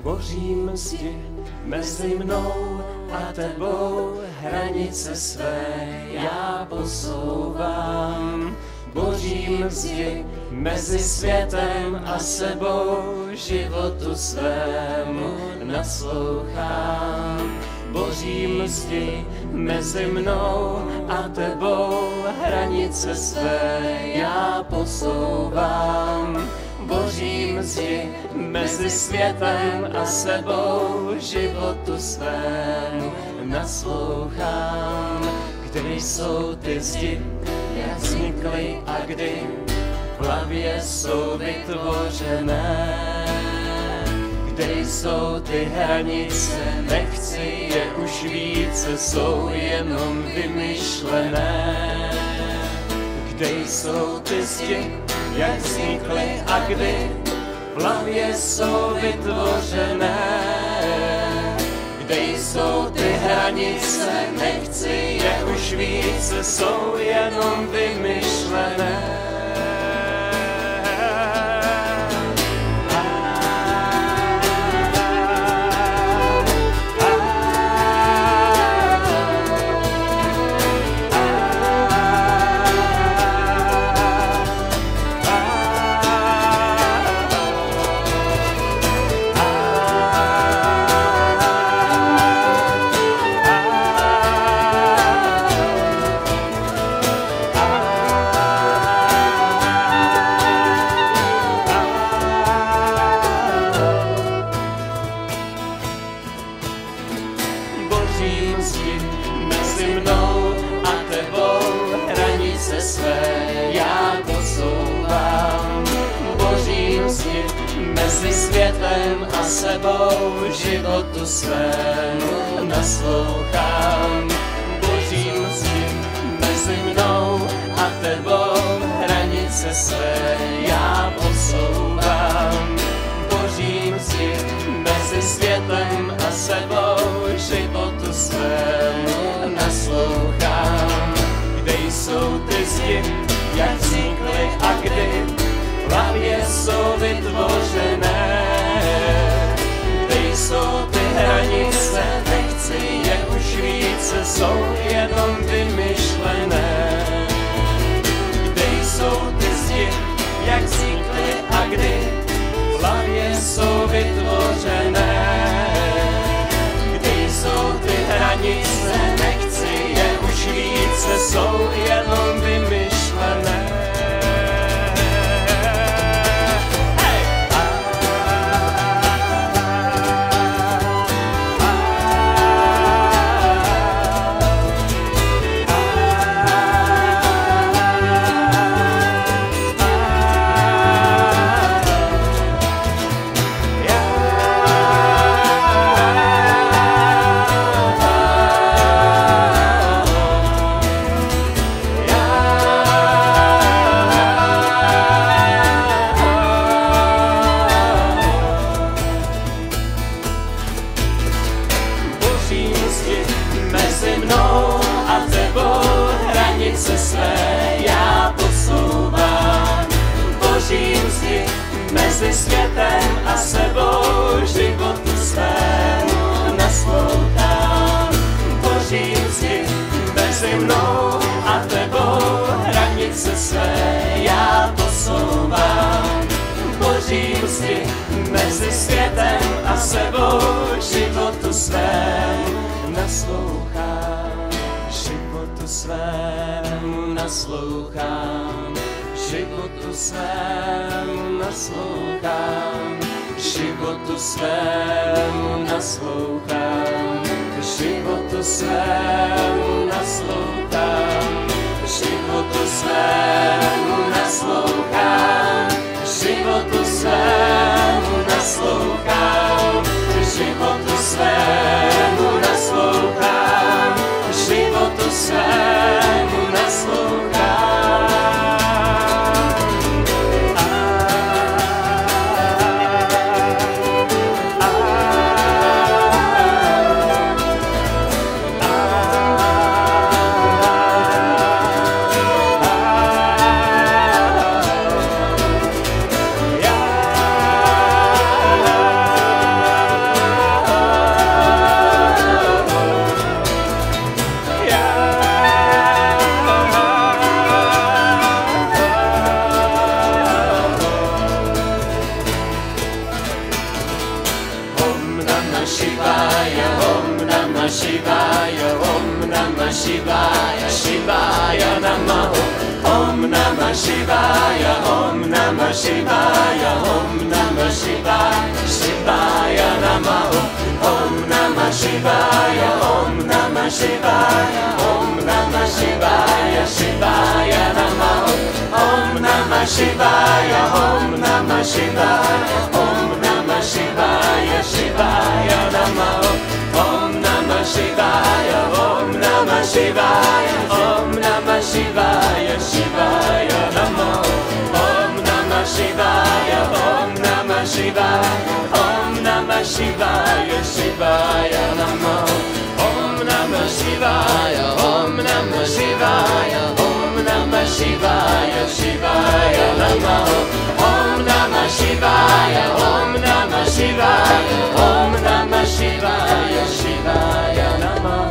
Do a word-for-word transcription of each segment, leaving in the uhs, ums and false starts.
Božím zdi mezi mnou a tebou, hranice své já posouvám. Božím zdi mezi světem a sebou, životu svému naslouchám. Božím zdi mezi mnou a tebou, hranice své já posouvám. Božím zdi mezi světem a sebou, životu svému naslouchám. Kde jsou ty zdi, jak vznikly a kdy v hlavě jsou vytvořené? Kde jsou ty hranice, nechci je už více, jsou jenom vymyšlené. Kde jsou ty zdi, jak vznikly a kdy v hlavě jsou vytvořené? Kde jsou ty hranice, nechci je už více, jsou jenom vymyšlené. Mezi mnou a tebou, hranice své já posouvám. Božím zdi mezi světem a sebou, životu svému naslouchám. Božím zdi mezi mnou a tebou, hranice své já posouvám. Božím zdi mezi světem a sebou, životu svému naslouchám. Kde jsou ty zdi, jak vznikly a kdy v hlavě jsou vytvořené? Kde jsou ty hranice, nechci je už více, jsou jenom vymyšlené. Kde jsou ty zdi, jak vznikly a kdy v hlavě jsou vytvořené? Kde jsou ty hranice, nechci je už více, jsou jenom vymyšlené. Mezi mnou a tebou, hranice své já posouvám. Božím zdi mezi světem a sebou, životu svému naslouchám. Božím zdi mezi mnou a tebou, hranice své já posouvám. Božím zdi mezi světem a sebou, životu svému naslouchám. Životu svému naslouchám. Životu svému naslouchám. Životu svému naslouchám. Životu svému naslouchám. Životu svému naslouchám. Životu svému naslouchám. Životu svému naslouchám. Životu svému naslouchám. Ah, Namah Shivaya, Om Namah Shivaya, Om Namah Shivaya, Shivaya Namah, Om Namah Shivaya, Om Namah Shivaya, Om Namah Shivaya, Shivaya Namah, Om Namah Shivaya, Om Namah Shivaya, Om Namah Shivaya, Shivaya Namah, Om Namah Shivaya, Om Namah Shivaya, Om Namah Shivaya, Shivaya Namah, Om Namah Shivaya, Om Namah Shivaya, Om Namah Shivaya, Shivaya Namah, Om Namah Shivaya, Om Namah Shivaya, Om Namah Shivaya, Shivaya Namah, Om Namah Shivaya, Om Namah Shivaya, Om Namah Shivaya, Shivaya Namah.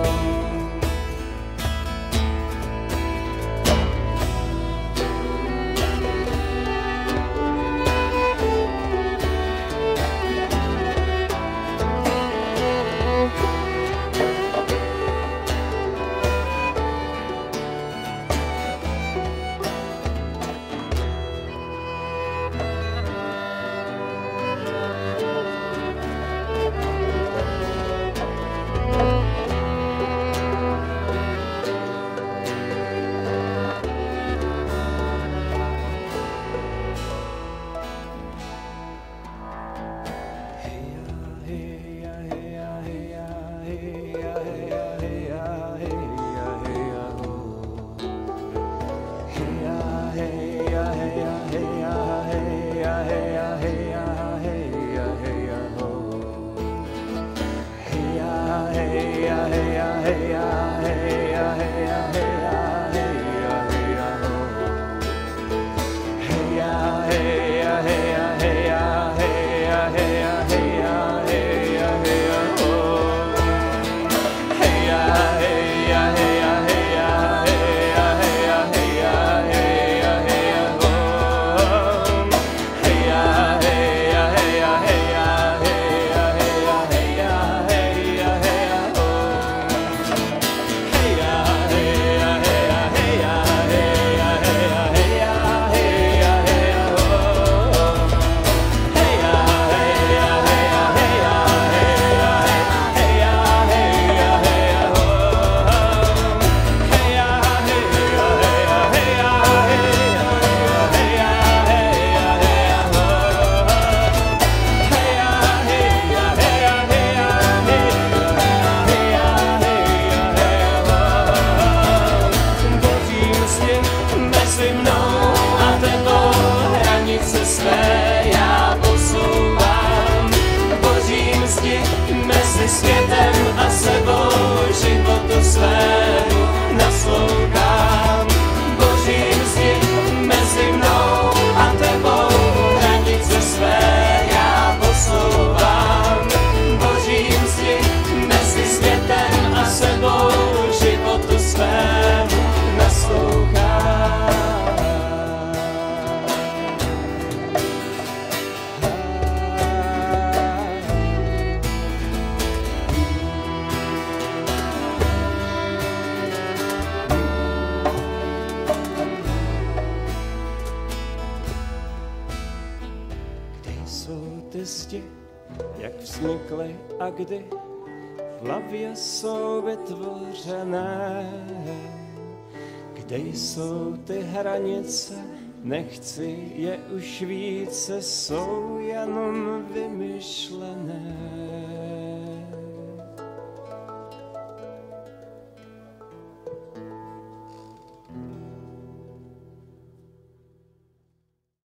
Jak vznikly a kdy v hlavě jsou vytvořené, kde jsou ty hranice, nechci je už více, jsou jenom vymyšlené.